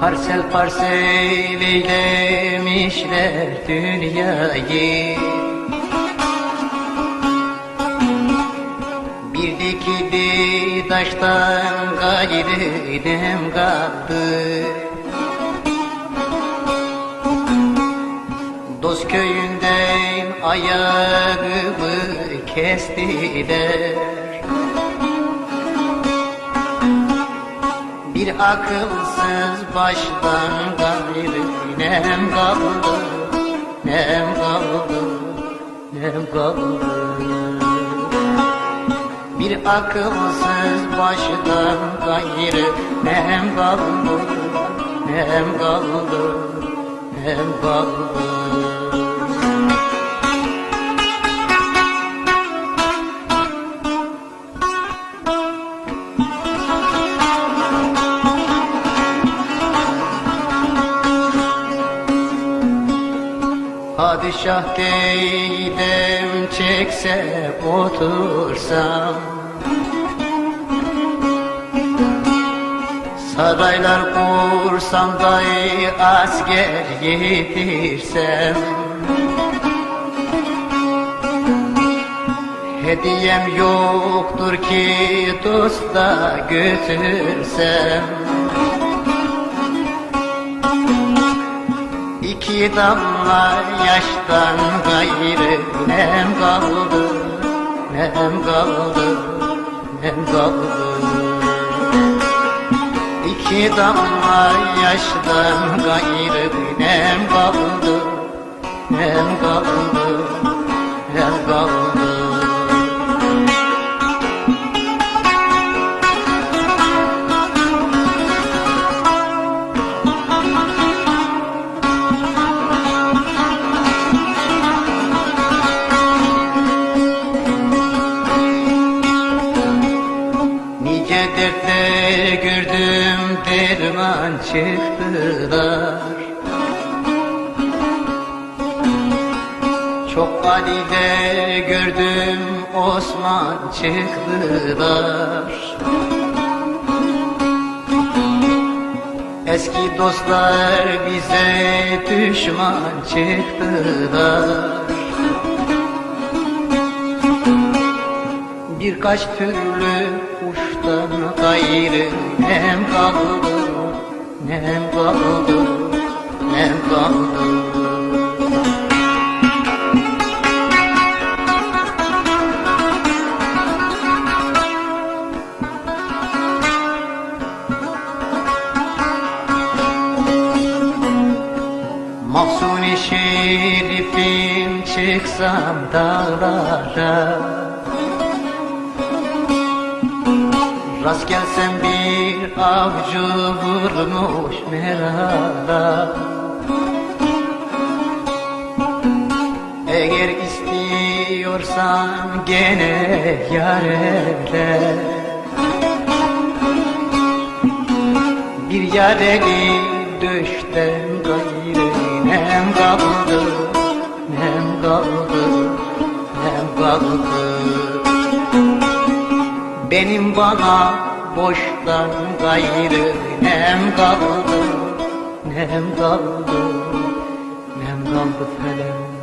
Parsel parsel eylemişler dünyayı. Bir dikili taştan gayrı dem kaldı. Dost köyünden ayağımı kestiler. Bir akılsız baştan gayrı nem kaldı, nem kaldı, nem kaldı. Bir akılsız baştan gayrı nem kaldı, nem kaldı, nem kaldı. Padişah değilim çekse otursam, saraylar kursam dahi asker yetirsem, hediyem yoktur ki dosta götürsem. İki damla yaştan gayrı nem kaldı, nem kaldı, nem kaldı. İki damla yaştan gayrı nem kaldı, nem kaldı, nem kaldı. Dertler gördüm derman çıktılar. Çok valiler gördüm Osman çıktılar. Eski dostlar bize düşman çıktılar. Birkaç türlü kuştan gayrı nem kaldı, nem kaldı, nem kaldı. Mahsuni şerifim çıksam dağlara, rast gelsem bir avcı vurmuş merala. Eğer istiyorsan gene yarele, bir yareli düşten gayrı nem kaldı, nem kaldı, nem kaldı. Benim bana boştan gayrı nem kaldı, nem kaldı, nem kaldı felem.